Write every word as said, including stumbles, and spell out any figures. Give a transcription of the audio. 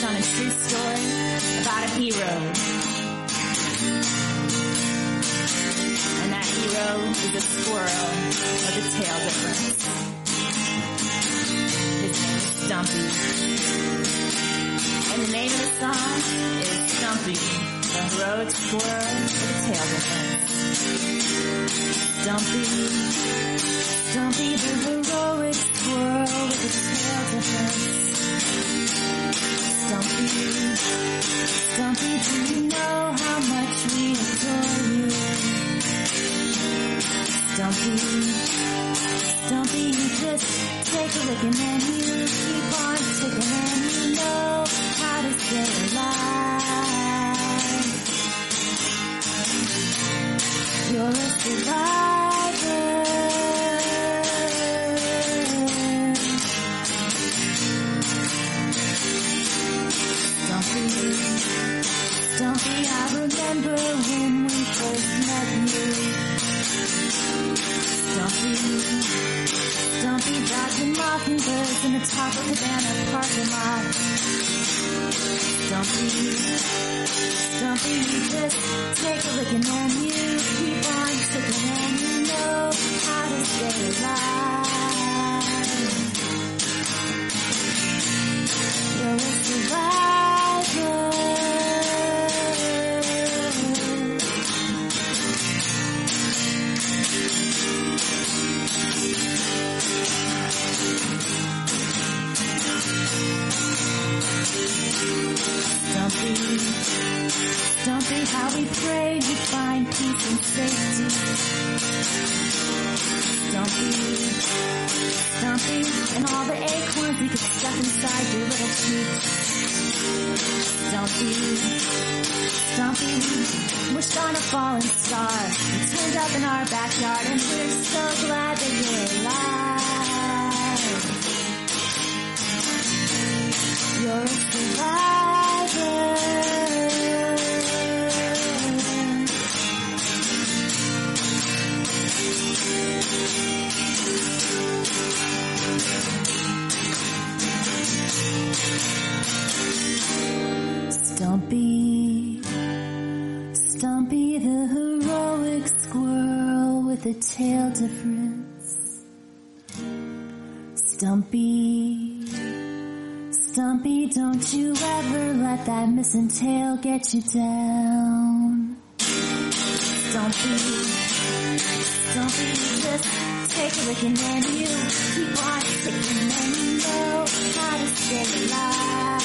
on a true story about a hero. And that hero is a squirrel with a tail difference. His name is Stumpy. And the name of the song is Stumpy, the heroic squirrel with a tail difference. Stumpy, Stumpy, the heroic squirrel with a tail difference. Stumpy, Stumpy, do you know how much we adore you? Stumpy, Stumpy, you just take a lickin' and you keep on ticking and you know how to stay alive. You're a survivor. Stumpy, Stumpy, I remember when we first met you. Stumpy, Stumpy, dodging mockingbirds in the Taco Cabana parking lot. Stumpy, Stumpy, you just take a lickin' and you keep on ticking and you know how to stay alive. You're a survivor. Stumpy, Stumpy, how we prayed you'd find peace and safety. Stumpy, Stumpy, and all the acorns we could stuff inside your little cheeks. Stumpy, Stumpy, we wished on a fallen star. It turned up in our backyard and we're so glad that you're alive. You're a survivor. Stumpy, Stumpy, the heroic squirrel with a tail difference. Stumpy, Stumpy, don't you ever let that missing tail get you down. Stumpy, Stumpy, just take a lickin' and you keep on ticking and you know how to stay alive.